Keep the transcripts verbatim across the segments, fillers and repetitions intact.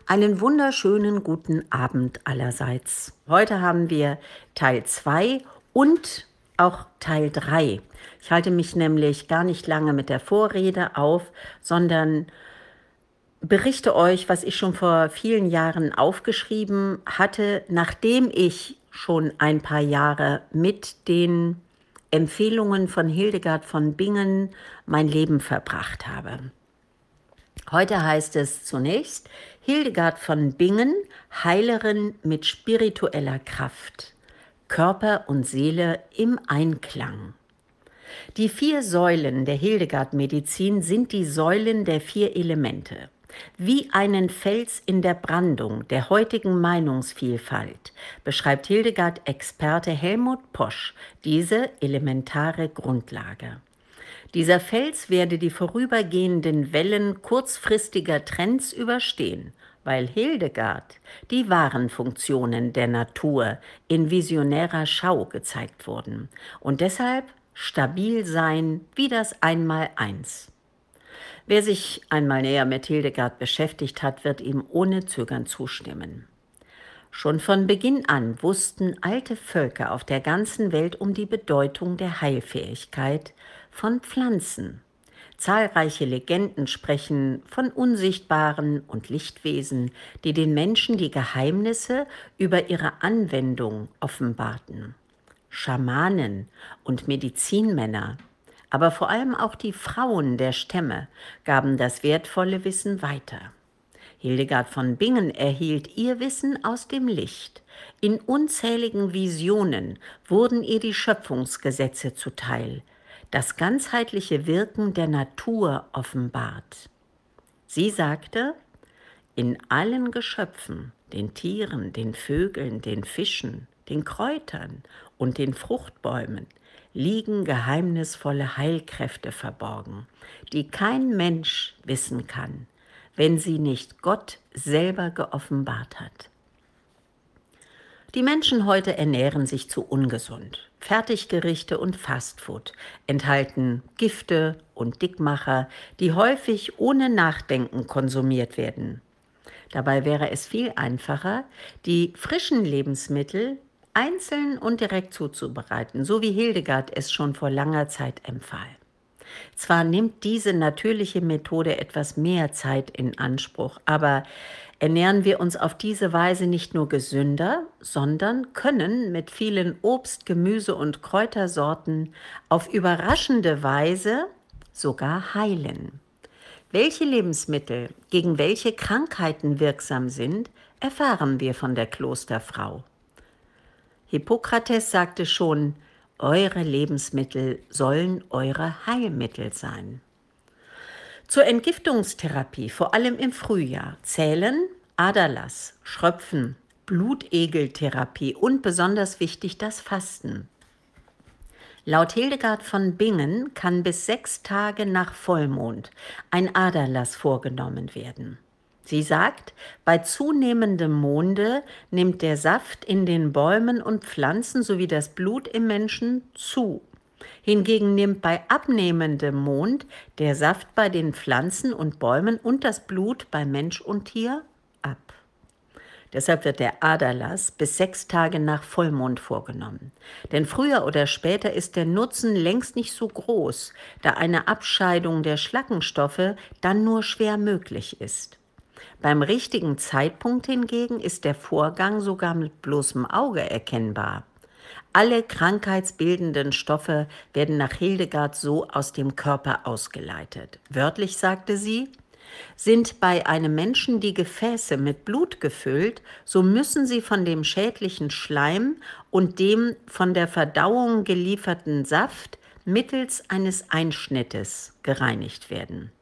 Einen wunderschönen guten Abend allerseits. Heute haben wir Teil zwei und auch Teil drei. Ich halte mich nämlich gar nicht lange mit der Vorrede auf, sondern berichte euch, was ich schon vor vielen Jahren aufgeschrieben hatte, nachdem ich schon ein paar Jahre mit den Empfehlungen von Hildegard von Bingen mein Leben verbracht habe. Heute heißt es zunächst Hildegard von Bingen, Heilerin mit spiritueller Kraft, Körper und Seele im Einklang. Die vier Säulen der Hildegard-Medizin sind die Säulen der vier Elemente. Wie einen Fels in der Brandung der heutigen Meinungsvielfalt beschreibt Hildegard-Experte Helmut Posch diese elementare Grundlage. Dieser Fels werde die vorübergehenden Wellen kurzfristiger Trends überstehen, weil Hildegard die wahren Funktionen der Natur in visionärer Schau gezeigt wurden und deshalb stabil sein wie das Einmaleins. Wer sich einmal näher mit Hildegard beschäftigt hat, wird ihm ohne Zögern zustimmen. Schon von Beginn an wussten alte Völker auf der ganzen Welt um die Bedeutung der Heilfähigkeit von Pflanzen. Zahlreiche Legenden sprechen von unsichtbaren und Lichtwesen, die den Menschen die Geheimnisse über ihre Anwendung offenbarten. Schamanen und Medizinmänner, aber vor allem auch die Frauen der Stämme gaben das wertvolle Wissen weiter. Hildegard von Bingen erhielt ihr Wissen aus dem Licht. In unzähligen Visionen wurden ihr die Schöpfungsgesetze zuteil, das ganzheitliche Wirken der Natur offenbart. Sie sagte, in allen Geschöpfen, den Tieren, den Vögeln, den Fischen, den Kräutern und den Fruchtbäumen, liegen geheimnisvolle Heilkräfte verborgen, die kein Mensch wissen kann, wenn sie nicht Gott selber geoffenbart hat. Die Menschen heute ernähren sich zu ungesund. Fertiggerichte und Fastfood enthalten Gifte und Dickmacher, die häufig ohne Nachdenken konsumiert werden. Dabei wäre es viel einfacher, die frischen Lebensmittel einzeln und direkt zuzubereiten, so wie Hildegard es schon vor langer Zeit empfahl. Zwar nimmt diese natürliche Methode etwas mehr Zeit in Anspruch, aber ernähren wir uns auf diese Weise nicht nur gesünder, sondern können mit vielen Obst-, Gemüse- und Kräutersorten auf überraschende Weise sogar heilen. Welche Lebensmittel gegen welche Krankheiten wirksam sind, erfahren wir von der Klosterfrau. Hippokrates sagte schon, eure Lebensmittel sollen eure Heilmittel sein. Zur Entgiftungstherapie, vor allem im Frühjahr, zählen Aderlass, Schröpfen, Blutegeltherapie und besonders wichtig das Fasten. Laut Hildegard von Bingen kann bis sechs Tage nach Vollmond ein Aderlass vorgenommen werden. Sie sagt, bei zunehmendem Monde nimmt der Saft in den Bäumen und Pflanzen sowie das Blut im Menschen zu. Hingegen nimmt bei abnehmendem Mond der Saft bei den Pflanzen und Bäumen und das Blut bei Mensch und Tier ab. Deshalb wird der Aderlass bis sechs Tage nach Vollmond vorgenommen. Denn früher oder später ist der Nutzen längst nicht so groß, da eine Abscheidung der Schlackenstoffe dann nur schwer möglich ist. Beim richtigen Zeitpunkt hingegen ist der Vorgang sogar mit bloßem Auge erkennbar. Alle krankheitsbildenden Stoffe werden nach Hildegard so aus dem Körper ausgeleitet. Wörtlich sagte sie, sind bei einem Menschen die Gefäße mit Blut gefüllt, so müssen sie von dem schädlichen Schleim und dem von der Verdauung gelieferten Saft mittels eines Einschnittes gereinigt werden.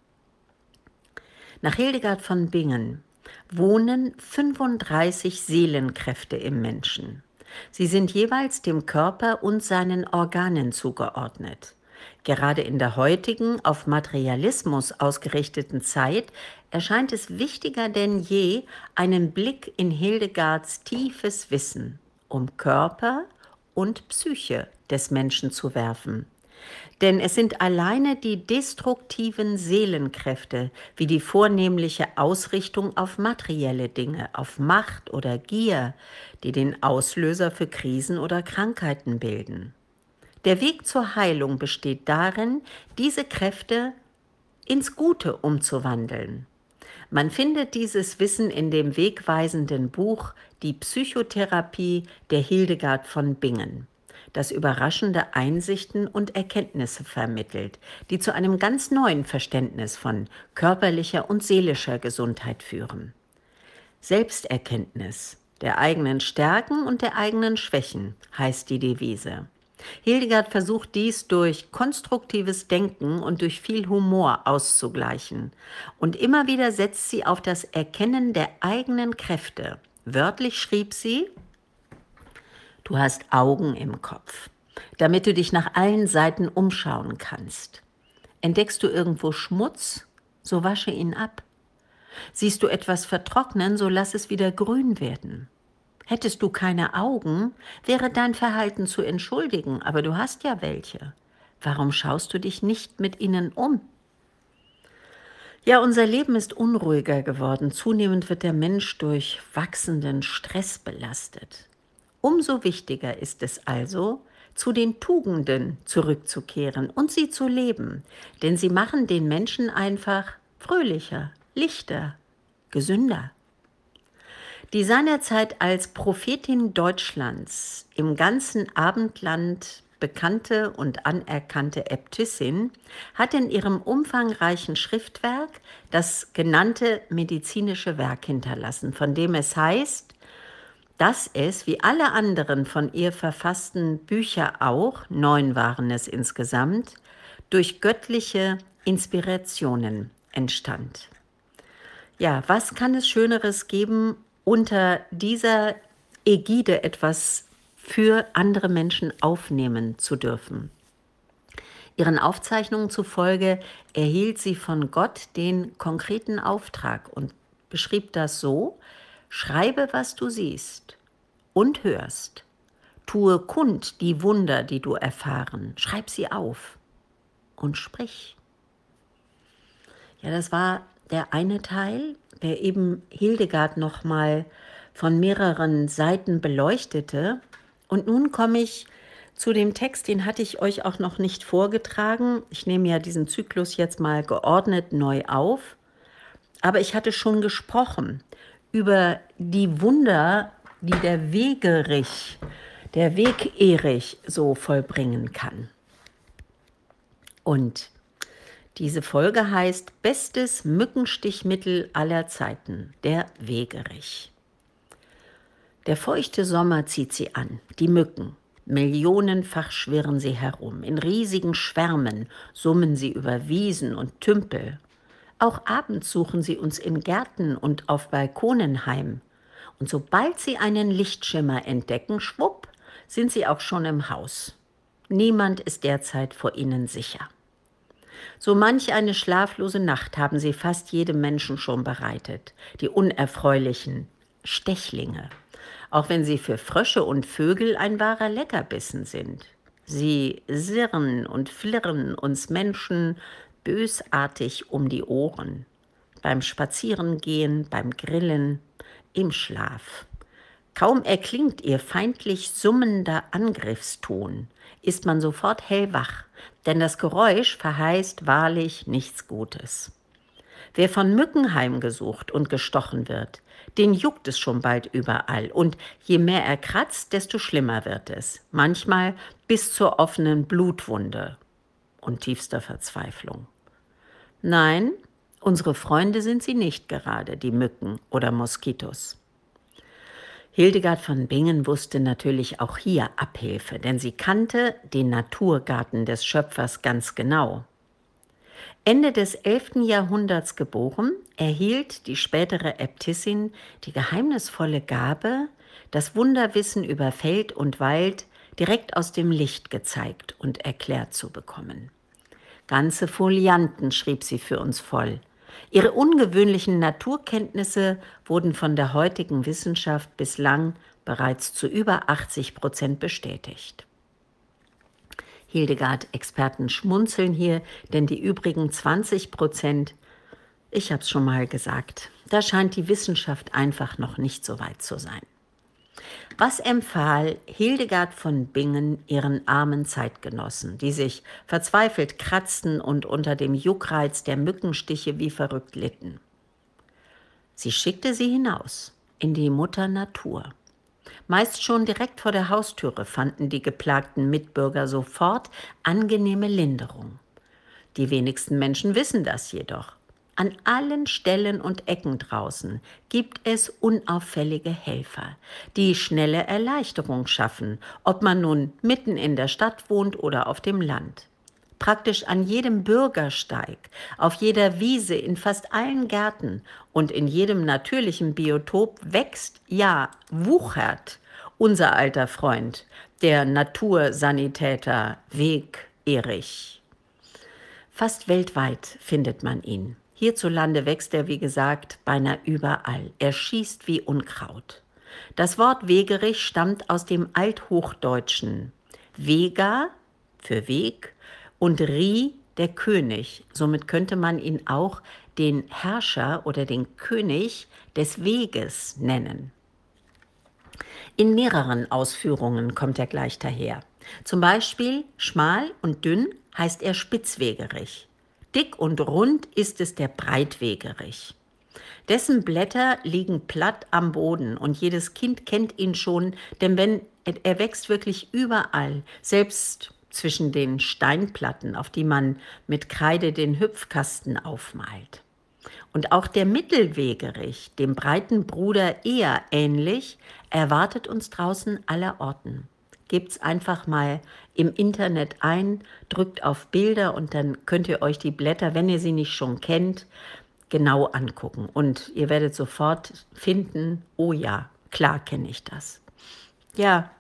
Nach Hildegard von Bingen wohnen fünfunddreißig Seelenkräfte im Menschen. Sie sind jeweils dem Körper und seinen Organen zugeordnet. Gerade in der heutigen, auf Materialismus ausgerichteten Zeit erscheint es wichtiger denn je, einen Blick in Hildegards tiefes Wissen um Körper und Psyche des Menschen zu werfen. Denn es sind alleine die destruktiven Seelenkräfte, wie die vornehmliche Ausrichtung auf materielle Dinge, auf Macht oder Gier, die den Auslöser für Krisen oder Krankheiten bilden. Der Weg zur Heilung besteht darin, diese Kräfte ins Gute umzuwandeln. Man findet dieses Wissen in dem wegweisenden Buch Die Psychotherapie der Hildegard von Bingen, das überraschende Einsichten und Erkenntnisse vermittelt, die zu einem ganz neuen Verständnis von körperlicher und seelischer Gesundheit führen. Selbsterkenntnis der eigenen Stärken und der eigenen Schwächen heißt die Devise. Hildegard versucht dies durch konstruktives Denken und durch viel Humor auszugleichen. Und immer wieder setzt sie auf das Erkennen der eigenen Kräfte. Wörtlich schrieb sie: Du hast Augen im Kopf, damit du dich nach allen Seiten umschauen kannst. Entdeckst du irgendwo Schmutz, so wasche ihn ab. Siehst du etwas vertrocknen, so lass es wieder grün werden. Hättest du keine Augen, wäre dein Verhalten zu entschuldigen, aber du hast ja welche. Warum schaust du dich nicht mit ihnen um? Ja, unser Leben ist unruhiger geworden. Zunehmend wird der Mensch durch wachsenden Stress belastet. Umso wichtiger ist es also, zu den Tugenden zurückzukehren und sie zu leben, denn sie machen den Menschen einfach fröhlicher, lichter, gesünder. Die seinerzeit als Prophetin Deutschlands im ganzen Abendland bekannte und anerkannte Äbtissin hat in ihrem umfangreichen Schriftwerk das genannte medizinische Werk hinterlassen, von dem es heißt, dass es, wie alle anderen von ihr verfassten Bücher auch, neun waren es insgesamt, durch göttliche Inspirationen entstand. Ja, was kann es Schöneres geben, unter dieser Ägide etwas für andere Menschen aufnehmen zu dürfen? Ihren Aufzeichnungen zufolge erhielt sie von Gott den konkreten Auftrag und beschrieb das so: Schreibe, was du siehst und hörst. Tue kund die Wunder, die du erfahren. Schreib sie auf und sprich. Ja, das war der eine Teil, der eben Hildegard nochmal von mehreren Seiten beleuchtete. Und nun komme ich zu dem Text, den hatte ich euch auch noch nicht vorgetragen. Ich nehme ja diesen Zyklus jetzt mal geordnet neu auf. Aber ich hatte schon gesprochen über die Wunder, die der Wegerich, der Wegerich so vollbringen kann. Und diese Folge heißt Bestes Mückenstichmittel aller Zeiten, der Wegerich. Der feuchte Sommer zieht sie an, die Mücken. Millionenfach schwirren sie herum, in riesigen Schwärmen summen sie über Wiesen und Tümpel. Auch abends suchen sie uns in Gärten und auf Balkonen heim. Und sobald sie einen Lichtschimmer entdecken, schwupp, sind sie auch schon im Haus. Niemand ist derzeit vor ihnen sicher. So manch eine schlaflose Nacht haben sie fast jedem Menschen schon bereitet, die unerfreulichen Stechlinge, auch wenn sie für Frösche und Vögel ein wahrer Leckerbissen sind. Sie sirren und flirren uns Menschen bösartig um die Ohren, beim Spazierengehen, beim Grillen, im Schlaf. Kaum erklingt ihr feindlich summender Angriffston, ist man sofort hellwach, denn das Geräusch verheißt wahrlich nichts Gutes. Wer von Mücken heimgesucht und gestochen wird, den juckt es schon bald überall und je mehr er kratzt, desto schlimmer wird es, manchmal bis zur offenen Blutwunde und tiefster Verzweiflung. Nein, unsere Freunde sind sie nicht gerade, die Mücken oder Moskitos. Hildegard von Bingen wusste natürlich auch hier Abhilfe, denn sie kannte den Naturgarten des Schöpfers ganz genau. Ende des elften Jahrhunderts geboren, erhielt die spätere Äbtissin die geheimnisvolle Gabe, das Wunderwissen über Feld und Wald direkt aus dem Licht gezeigt und erklärt zu bekommen. Ganze Folianten schrieb sie für uns voll. Ihre ungewöhnlichen Naturkenntnisse wurden von der heutigen Wissenschaft bislang bereits zu über achtzig Prozent bestätigt. Hildegard-Experten schmunzeln hier, denn die übrigen zwanzig Prozent, ich habe es schon mal gesagt, da scheint die Wissenschaft einfach noch nicht so weit zu sein. Was empfahl Hildegard von Bingen ihren armen Zeitgenossen, die sich verzweifelt kratzten und unter dem Juckreiz der Mückenstiche wie verrückt litten? Sie schickte sie hinaus, in die Mutter Natur. Meist schon direkt vor der Haustüre fanden die geplagten Mitbürger sofort angenehme Linderung. Die wenigsten Menschen wissen das jedoch. An allen Stellen und Ecken draußen gibt es unauffällige Helfer, die schnelle Erleichterung schaffen, ob man nun mitten in der Stadt wohnt oder auf dem Land. Praktisch an jedem Bürgersteig, auf jeder Wiese, in fast allen Gärten und in jedem natürlichen Biotop wächst, ja, wuchert unser alter Freund, der Natursanitäter Weg Erich. Fast weltweit findet man ihn. Hierzulande wächst er, wie gesagt, beinahe überall. Er schießt wie Unkraut. Das Wort Wegerich stammt aus dem Althochdeutschen. Vega für Weg und Ri der König. Somit könnte man ihn auch den Herrscher oder den König des Weges nennen. In mehreren Ausführungen kommt er gleich daher. Zum Beispiel schmal und dünn heißt er Spitzwegerich. Dick und rund ist es der Breitwegerich. Dessen Blätter liegen platt am Boden und jedes Kind kennt ihn schon, denn wenn, er wächst wirklich überall, selbst zwischen den Steinplatten, auf die man mit Kreide den Hüpfkasten aufmalt. Und auch der Mittelwegerich, dem breiten Bruder eher ähnlich, erwartet uns draußen allerorten. Gebt's einfach mal im Internet ein, drückt auf Bilder und dann könnt ihr euch die Blätter, wenn ihr sie nicht schon kennt, genau angucken. Und ihr werdet sofort finden, oh ja, klar kenne ich das. Ja,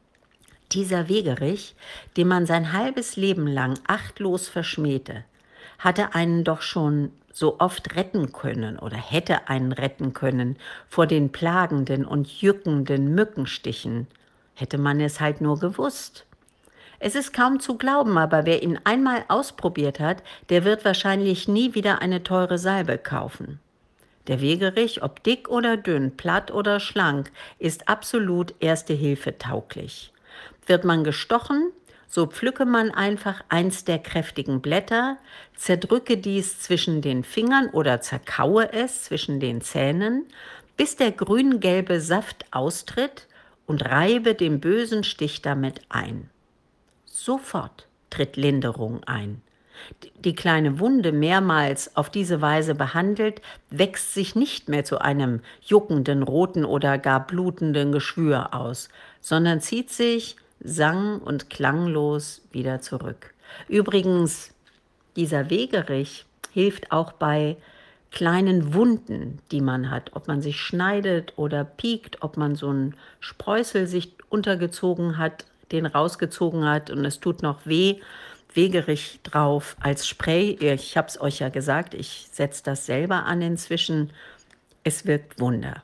dieser Wegerich, den man sein halbes Leben lang achtlos verschmähte, hatte einen doch schon so oft retten können oder hätte einen retten können vor den plagenden und jückenden Mückenstichen. Hätte man es halt nur gewusst. Es ist kaum zu glauben, aber wer ihn einmal ausprobiert hat, der wird wahrscheinlich nie wieder eine teure Salbe kaufen. Der Wegerich, ob dick oder dünn, platt oder schlank, ist absolut Erste Hilfe tauglich. Wird man gestochen, so pflücke man einfach eins der kräftigen Blätter, zerdrücke dies zwischen den Fingern oder zerkaue es zwischen den Zähnen, bis der grün-gelbe Saft austritt und reibe den bösen Stich damit ein. Sofort tritt Linderung ein. Die kleine Wunde, mehrmals auf diese Weise behandelt, wächst sich nicht mehr zu einem juckenden, roten oder gar blutenden Geschwür aus, sondern zieht sich sang- und klanglos wieder zurück. Übrigens, dieser Wegerich hilft auch bei kleinen Wunden, die man hat, ob man sich schneidet oder piekt, ob man so einen Streusel sich untergezogen hat, den rausgezogen hat und es tut noch weh, Wegerich drauf als Spray. Ich habe es euch ja gesagt, ich setze das selber an inzwischen. Es wirkt Wunder.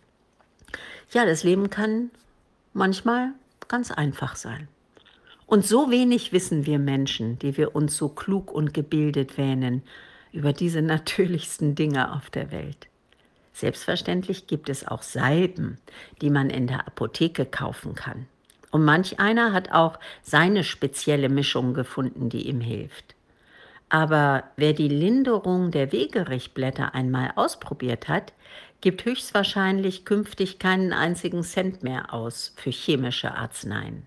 Ja, das Leben kann manchmal ganz einfach sein. Und so wenig wissen wir Menschen, die wir uns so klug und gebildet wähnen, über diese natürlichsten Dinge auf der Welt. Selbstverständlich gibt es auch Salben, die man in der Apotheke kaufen kann. Und manch einer hat auch seine spezielle Mischung gefunden, die ihm hilft. Aber wer die Linderung der Wegerichblätter einmal ausprobiert hat, gibt höchstwahrscheinlich künftig keinen einzigen Cent mehr aus für chemische Arzneien.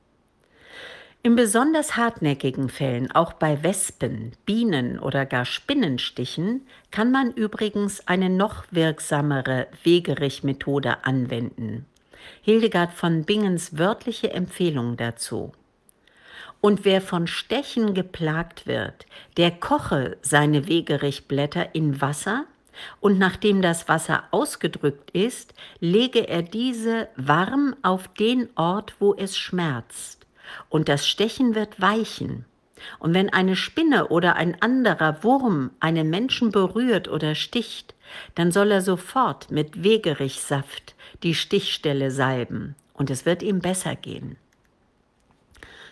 In besonders hartnäckigen Fällen, auch bei Wespen, Bienen oder gar Spinnenstichen, kann man übrigens eine noch wirksamere Wegerich-Methode anwenden. Hildegard von Bingens wörtliche Empfehlung dazu. Und wer von Stechen geplagt wird, der koche seine Wegerichblätter in Wasser und nachdem das Wasser ausgedrückt ist, lege er diese warm auf den Ort, wo es schmerzt. Und das Stechen wird weichen. Und wenn eine Spinne oder ein anderer Wurm einen Menschen berührt oder sticht, dann soll er sofort mit Wegerichsaft die Stichstelle salben und es wird ihm besser gehen.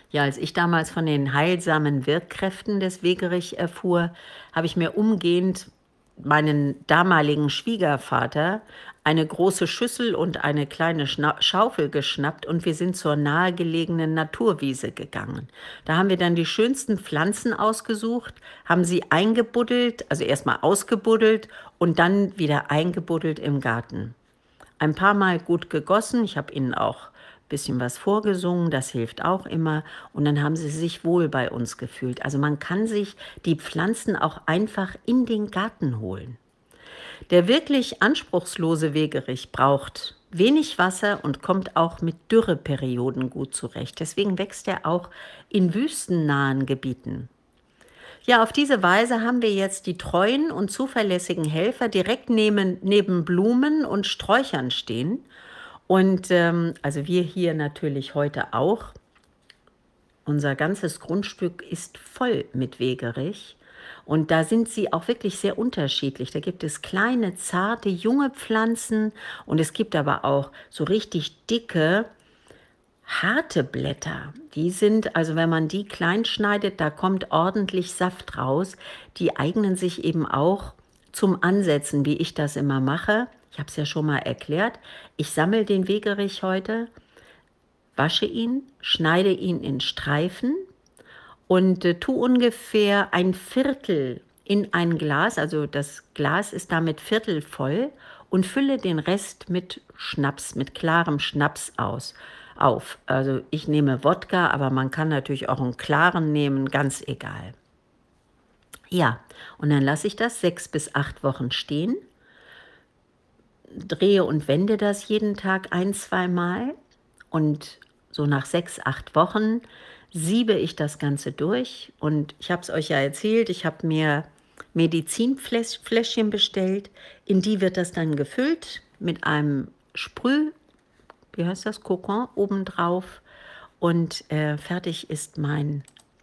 Ja, als ich damals von den heilsamen Wirkkräften des Wegerich erfuhr, habe ich mir umgehend meinen damaligen Schwiegervater eine große Schüssel und eine kleine Schna Schaufel geschnappt und wir sind zur nahegelegenen Naturwiese gegangen. Da haben wir dann die schönsten Pflanzen ausgesucht, haben sie eingebuddelt, also erstmal ausgebuddelt und dann wieder eingebuddelt im Garten. Ein paar Mal gut gegossen, ich habe ihnen auch ein bisschen was vorgesungen, das hilft auch immer. Und dann haben sie sich wohl bei uns gefühlt. Also man kann sich die Pflanzen auch einfach in den Garten holen. Der wirklich anspruchslose Wegerich braucht wenig Wasser und kommt auch mit Dürreperioden gut zurecht. Deswegen wächst er auch in wüstennahen Gebieten. Ja, auf diese Weise haben wir jetzt die treuen und zuverlässigen Helfer direkt neben, neben Blumen und Sträuchern stehen. Und ähm, also wir hier natürlich heute auch. Unser ganzes Grundstück ist voll mit Wegerich. Und da sind sie auch wirklich sehr unterschiedlich. Da gibt es kleine, zarte, junge Pflanzen und es gibt aber auch so richtig dicke, harte Blätter. Die sind, also wenn man die klein schneidet, da kommt ordentlich Saft raus. Die eignen sich eben auch zum Ansetzen, wie ich das immer mache. Ich habe es ja schon mal erklärt. Ich sammle den Wegerich heute, wasche ihn, schneide ihn in Streifen und äh, tu ungefähr ein Viertel in ein Glas, also das Glas ist damit viertelvoll und fülle den Rest mit Schnaps, mit klarem Schnaps aus, auf. Also ich nehme Wodka, aber man kann natürlich auch einen klaren nehmen, ganz egal. Ja, und dann lasse ich das sechs bis acht Wochen stehen, drehe und wende das jeden Tag ein, zwei Mal und so nach sechs, acht Wochen siebe ich das Ganze durch und ich habe es euch ja erzählt, ich habe mir Medizinfläschchen bestellt, in die wird das dann gefüllt mit einem Sprüh, wie heißt das, Kokon obendrauf und äh, fertig ist mein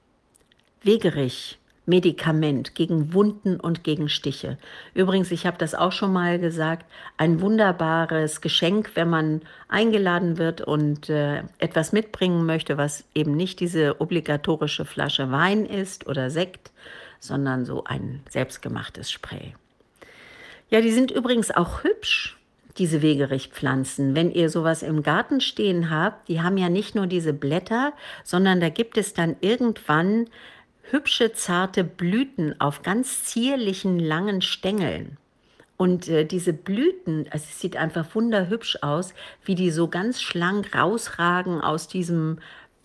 Wegerich. Medikament gegen Wunden und gegen Stiche. Übrigens, ich habe das auch schon mal gesagt, ein wunderbares Geschenk, wenn man eingeladen wird und äh, etwas mitbringen möchte, was eben nicht diese obligatorische Flasche Wein ist oder Sekt, sondern so ein selbstgemachtes Spray. Ja, die sind übrigens auch hübsch, diese Wegerich-Pflanzen. Wenn ihr sowas im Garten stehen habt, die haben ja nicht nur diese Blätter, sondern da gibt es dann irgendwann hübsche, zarte Blüten auf ganz zierlichen, langen Stängeln. Und äh, diese Blüten, also es sieht einfach wunderhübsch aus, wie die so ganz schlank rausragen aus diesem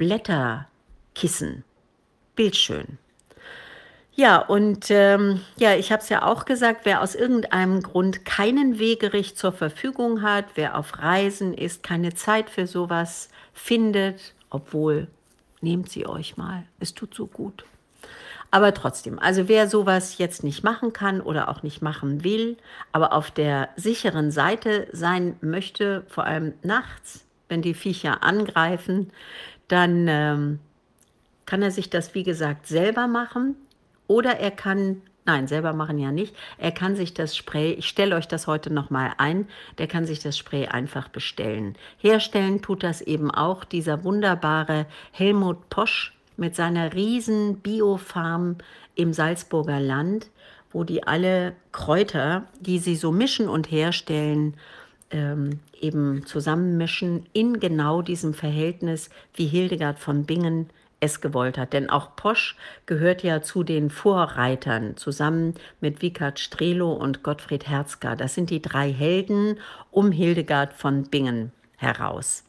Blätterkissen. Bildschön. Ja, und ähm, ja, ich habe es ja auch gesagt, wer aus irgendeinem Grund keinen Wegerich zur Verfügung hat, wer auf Reisen ist, keine Zeit für sowas findet, obwohl, nehmt sie euch mal, es tut so gut. Aber trotzdem, also wer sowas jetzt nicht machen kann oder auch nicht machen will, aber auf der sicheren Seite sein möchte, vor allem nachts, wenn die Viecher angreifen, dann ähm, kann er sich das, wie gesagt, selber machen oder er kann, nein, selber machen ja nicht, er kann sich das Spray, ich stelle euch das heute nochmal ein, der kann sich das Spray einfach bestellen. Herstellen tut das eben auch dieser wunderbare Helmut Posch, mit seiner riesen Biofarm im Salzburger Land, wo die alle Kräuter, die sie so mischen und herstellen, ähm, eben zusammenmischen in genau diesem Verhältnis, wie Hildegard von Bingen es gewollt hat. Denn auch Posch gehört ja zu den Vorreitern, zusammen mit Wiechert Strelo und Gottfried Herzka. Das sind die drei Helden um Hildegard von Bingen heraus.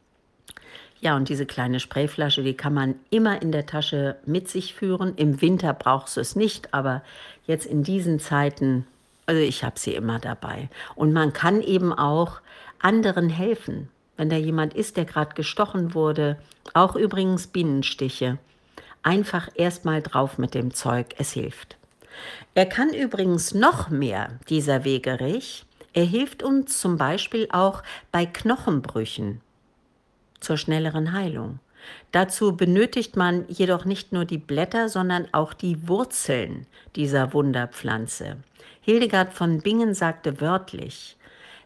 Ja, und diese kleine Sprayflasche, die kann man immer in der Tasche mit sich führen. Im Winter brauchst du es nicht, aber jetzt in diesen Zeiten, also ich habe sie immer dabei. Und man kann eben auch anderen helfen, wenn da jemand ist, der gerade gestochen wurde. Auch übrigens Bienenstiche. Einfach erstmal drauf mit dem Zeug, es hilft. Er kann übrigens noch mehr, dieser Wegerich. Er hilft uns zum Beispiel auch bei Knochenbrüchen zur schnelleren Heilung. Dazu benötigt man jedoch nicht nur die Blätter, sondern auch die Wurzeln dieser Wunderpflanze. Hildegard von Bingen sagte wörtlich,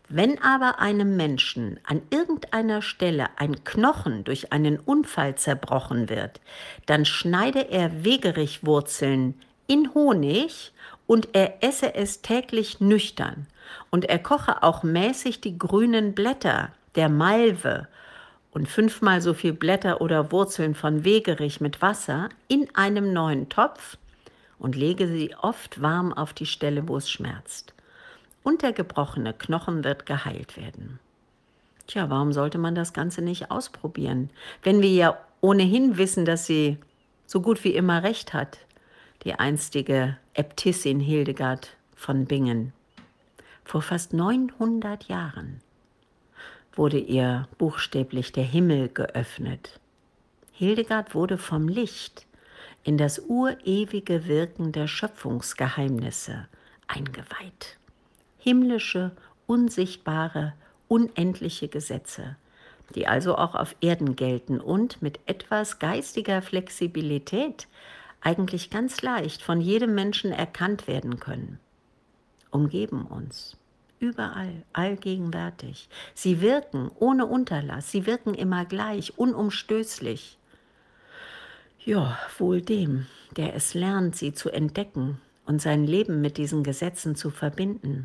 Wenn aber einem Menschen an irgendeiner Stelle ein Knochen durch einen Unfall zerbrochen wird, dann schneide er Wegerichwurzeln in Honig und er esse es täglich nüchtern. Und er koche auch mäßig die grünen Blätter der Malve und fünfmal so viel Blätter oder Wurzeln von Wegerich mit Wasser in einem neuen Topf und lege sie oft warm auf die Stelle, wo es schmerzt. Und der gebrochene Knochen wird geheilt werden. Tja, warum sollte man das Ganze nicht ausprobieren, wenn wir ja ohnehin wissen, dass sie so gut wie immer recht hat, die einstige Äbtissin Hildegard von Bingen. Vor fast neunhundert Jahren wurde ihr buchstäblich der Himmel geöffnet. Hildegard wurde vom Licht in das urewige Wirken der Schöpfungsgeheimnisse eingeweiht. Himmlische, unsichtbare, unendliche Gesetze, die also auch auf Erden gelten und mit etwas geistiger Flexibilität eigentlich ganz leicht von jedem Menschen erkannt werden können, umgeben uns, überall, allgegenwärtig. Sie wirken ohne Unterlass, sie wirken immer gleich, unumstößlich. Ja, wohl dem, der es lernt, sie zu entdecken und sein Leben mit diesen Gesetzen zu verbinden.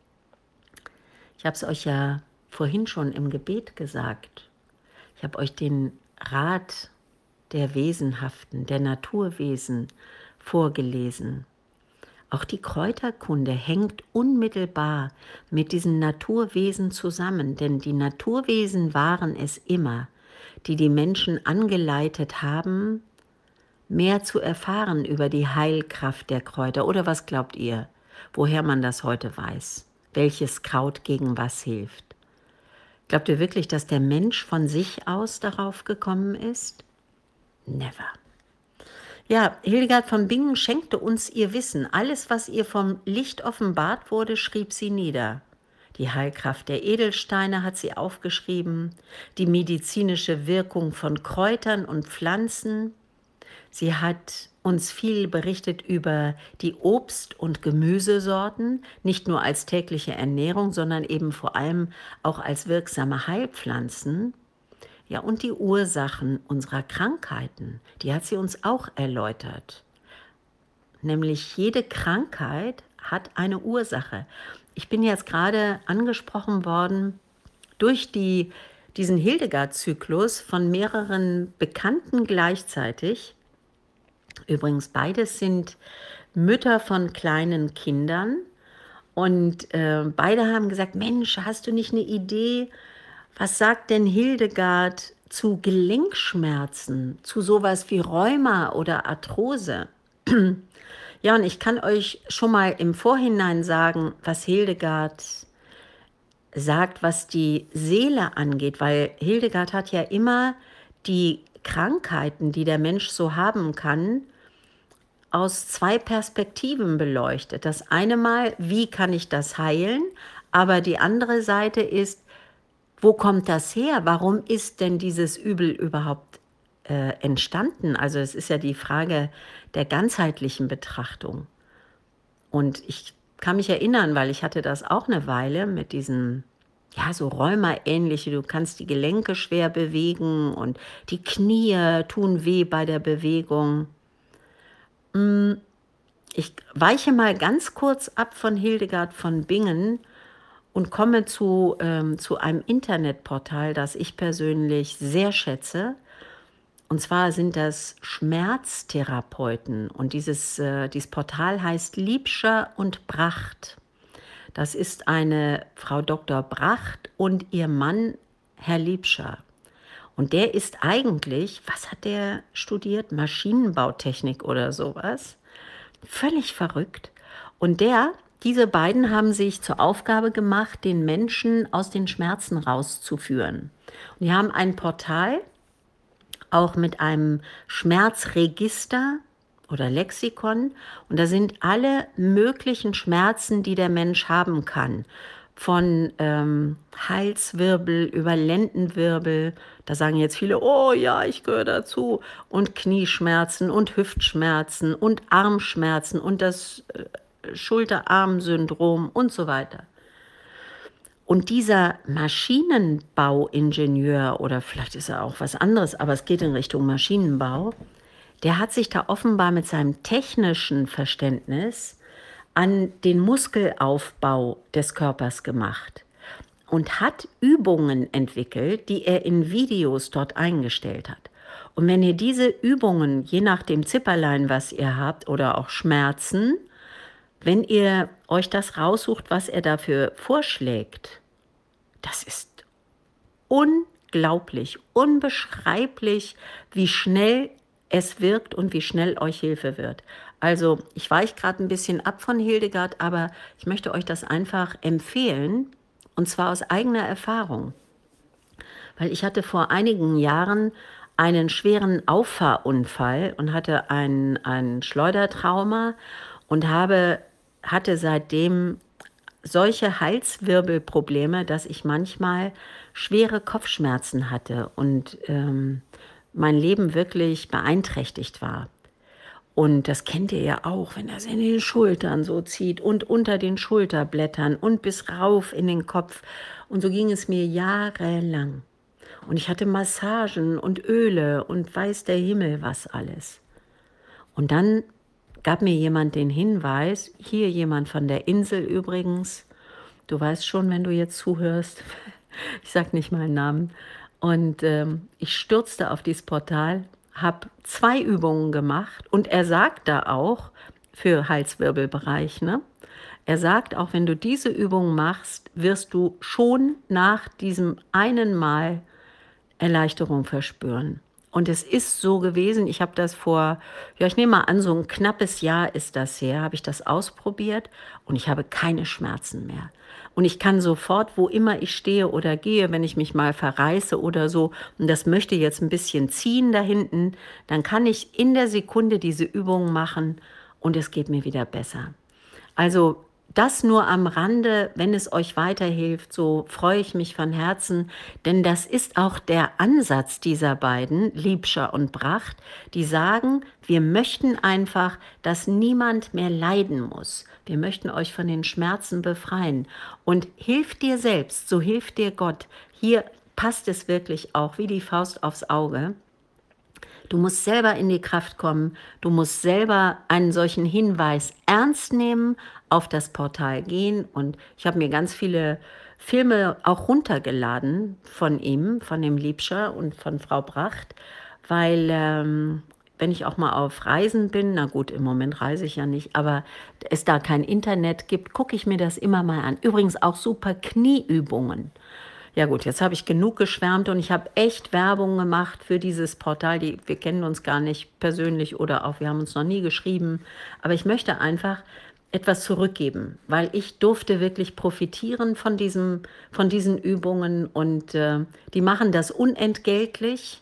Ich habe es euch ja vorhin schon im Gebet gesagt. Ich habe euch den Rat der Wesenhaften, der Naturwesen vorgelesen. Auch die Kräuterkunde hängt unmittelbar mit diesen Naturwesen zusammen, denn die Naturwesen waren es immer, die die Menschen angeleitet haben, mehr zu erfahren über die Heilkraft der Kräuter. Oder was glaubt ihr, woher man das heute weiß? Welches Kraut gegen was hilft? Glaubt ihr wirklich, dass der Mensch von sich aus darauf gekommen ist? Never. Ja, Hildegard von Bingen schenkte uns ihr Wissen. Alles, was ihr vom Licht offenbart wurde, schrieb sie nieder. Die Heilkraft der Edelsteine hat sie aufgeschrieben, die medizinische Wirkung von Kräutern und Pflanzen. Sie hat uns viel berichtet über die Obst- und Gemüsesorten, nicht nur als tägliche Ernährung, sondern eben vor allem auch als wirksame Heilpflanzen. Ja, und die Ursachen unserer Krankheiten, die hat sie uns auch erläutert. Nämlich jede Krankheit hat eine Ursache. Ich bin jetzt gerade angesprochen worden durch die, diesen Hildegard-Zyklus von mehreren Bekannten gleichzeitig. Übrigens, beides sind Mütter von kleinen Kindern und äh, beide haben gesagt, Mensch, hast du nicht eine Idee, was sagt denn Hildegard zu Gelenkschmerzen, zu sowas wie Rheuma oder Arthrose? Ja, und ich kann euch schon mal im Vorhinein sagen, was Hildegard sagt, was die Seele angeht, weil Hildegard hat ja immer die Krankheiten, die der Mensch so haben kann, aus zwei Perspektiven beleuchtet. Das eine Mal, wie kann ich das heilen? Aber die andere Seite ist, wo kommt das her? Warum ist denn dieses Übel überhaupt äh, entstanden? Also es ist ja die Frage der ganzheitlichen Betrachtung. Und ich kann mich erinnern, weil ich hatte das auch eine Weile mit diesen, ja, so Rheuma-ähnliche, du kannst die Gelenke schwer bewegen und die Knie tun weh bei der Bewegung. Ich weiche mal ganz kurz ab von Hildegard von Bingen und komme zu, ähm, zu einem Internetportal, das ich persönlich sehr schätze. Und zwar sind das Schmerztherapeuten. Und dieses, äh, dieses Portal heißt Liebscher und Bracht. Das ist eine Frau Doktor Bracht und ihr Mann Herr Liebscher. Und der ist eigentlich, was hat der studiert? Maschinenbautechnik oder sowas. Völlig verrückt. Und der, diese beiden haben sich zur Aufgabe gemacht, den Menschen aus den Schmerzen rauszuführen. Und die haben ein Portal, auch mit einem Schmerzregister oder Lexikon. Und da sind alle möglichen Schmerzen, die der Mensch haben kann. Von ähm, Halswirbel über Lendenwirbel, da sagen jetzt viele, oh ja, ich gehöre dazu, und Knieschmerzen und Hüftschmerzen und Armschmerzen und das äh, Schulter-Arm-Syndrom und so weiter. Und dieser Maschinenbauingenieur, oder vielleicht ist er auch was anderes, aber es geht in Richtung Maschinenbau, der hat sich da offenbar mit seinem technischen Verständnis an den Muskelaufbau des Körpers gemacht und hat Übungen entwickelt, die er in Videos dort eingestellt hat. Und wenn ihr diese Übungen, je nach dem Zipperlein, was ihr habt, oder auch Schmerzen, wenn ihr euch das raussucht, was er dafür vorschlägt, das ist unglaublich, unbeschreiblich, wie schnell es wirkt und wie schnell euch Hilfe wird. Also ich weiche gerade ein bisschen ab von Hildegard, aber ich möchte euch das einfach empfehlen, und zwar aus eigener Erfahrung. Weil ich hatte vor einigen Jahren einen schweren Auffahrunfall und hatte ein, ein Schleudertrauma und habe, hatte seitdem solche Halswirbelprobleme, dass ich manchmal schwere Kopfschmerzen hatte und ähm, mein Leben wirklich beeinträchtigt war. Und das kennt ihr ja auch, wenn das in den Schultern so zieht und unter den Schulterblättern und bis rauf in den Kopf. Und so ging es mir jahrelang. Und ich hatte Massagen und Öle und weiß der Himmel was alles. Und dann gab mir jemand den Hinweis, hier jemand von der Insel übrigens, du weißt schon, wenn du jetzt zuhörst, ich sage nicht meinen Namen, und ähm, ich stürzte auf dieses Portal, habe zwei Übungen gemacht und er sagt da auch, für Halswirbelbereich, ne? Er sagt auch, wenn du diese Übung machst, wirst du schon nach diesem einen Mal Erleichterung verspüren. Und es ist so gewesen, ich habe das vor, ja ich nehme mal an, so ein knappes Jahr ist das her, habe ich das ausprobiert und ich habe keine Schmerzen mehr. Und ich kann sofort, wo immer ich stehe oder gehe, wenn ich mich mal verreiße oder so, und das möchte jetzt ein bisschen ziehen da hinten, dann kann ich in der Sekunde diese Übung machen und es geht mir wieder besser. Also das nur am Rande, wenn es euch weiterhilft, so freue ich mich von Herzen, denn das ist auch der Ansatz dieser beiden, Liebscher und Bracht, die sagen, wir möchten einfach, dass niemand mehr leiden muss. Wir möchten euch von den Schmerzen befreien. Und hilf dir selbst, so hilft dir Gott. Hier passt es wirklich auch wie die Faust aufs Auge. Du musst selber in die Kraft kommen, du musst selber einen solchen Hinweis ernst nehmen, auf das Portal gehen, und ich habe mir ganz viele Filme auch runtergeladen von ihm, von dem Liebscher und von Frau Bracht, weil ähm, wenn ich auch mal auf Reisen bin, na gut, im Moment reise ich ja nicht, aber es da kein Internet gibt, gucke ich mir das immer mal an. Übrigens auch super Knieübungen. Ja gut, jetzt habe ich genug geschwärmt und ich habe echt Werbung gemacht für dieses Portal. Die, wir kennen uns gar nicht persönlich oder auch wir haben uns noch nie geschrieben. Aber ich möchte einfach etwas zurückgeben, weil ich durfte wirklich profitieren von, diesem, von diesen Übungen und äh, die machen das unentgeltlich,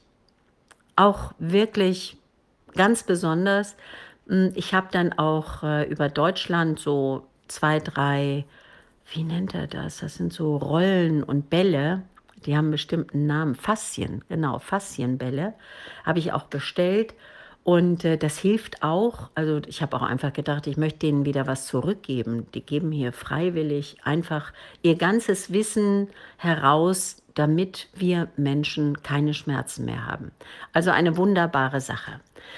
auch wirklich ganz besonders. Ich habe dann auch äh, über Deutschland so zwei, drei, wie nennt er das? Das sind so Rollen und Bälle, die haben einen bestimmten Namen, Faszien, genau, Faszienbälle, habe ich auch bestellt. Und äh, das hilft auch, also ich habe auch einfach gedacht, ich möchte denen wieder was zurückgeben. Die geben hier freiwillig einfach ihr ganzes Wissen heraus, damit wir Menschen keine Schmerzen mehr haben. Also eine wunderbare Sache.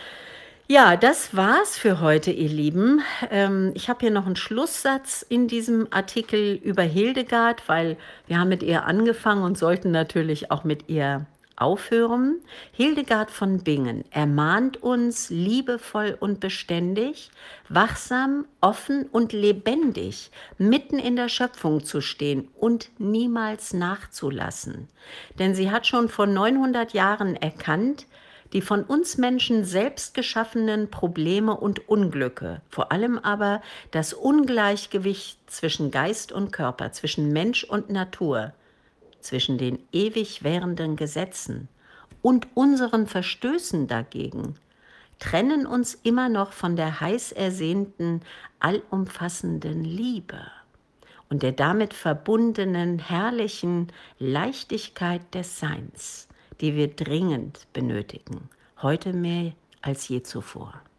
Ja, das war's für heute, ihr Lieben. Ähm, ich habe hier noch einen Schlusssatz in diesem Artikel über Hildegard, weil wir haben mit ihr angefangen und sollten natürlich auch mit ihr aufhören. Hildegard von Bingen ermahnt uns, liebevoll und beständig, wachsam, offen und lebendig, mitten in der Schöpfung zu stehen und niemals nachzulassen. Denn sie hat schon vor neunhundert Jahren erkannt, die von uns Menschen selbst geschaffenen Probleme und Unglücke, vor allem aber das Ungleichgewicht zwischen Geist und Körper, zwischen Mensch und Natur, zwischen den ewig währenden Gesetzen und unseren Verstößen dagegen, trennen uns immer noch von der heiß ersehnten, allumfassenden Liebe und der damit verbundenen herrlichen Leichtigkeit des Seins, die wir dringend benötigen, heute mehr als je zuvor.